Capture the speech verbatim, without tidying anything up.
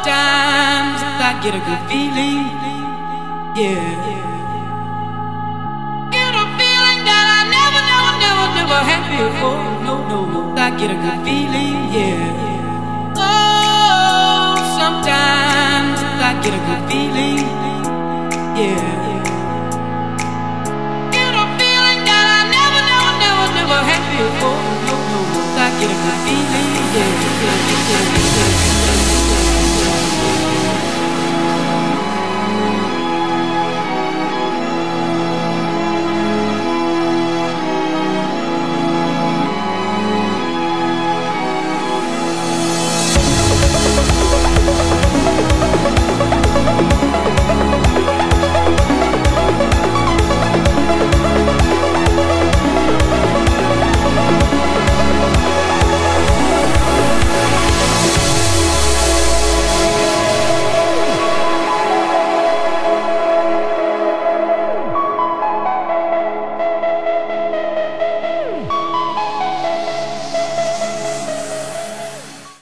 Sometimes I get a good feeling, yeah. Get a feeling that I never, never, never, never had before. No, no, no, I get a good feeling, yeah. Oh, sometimes I get a good feeling, yeah. Get a feeling that I never, never, never, never had before. No, no, no, I get a good feeling, yeah, yeah, yeah.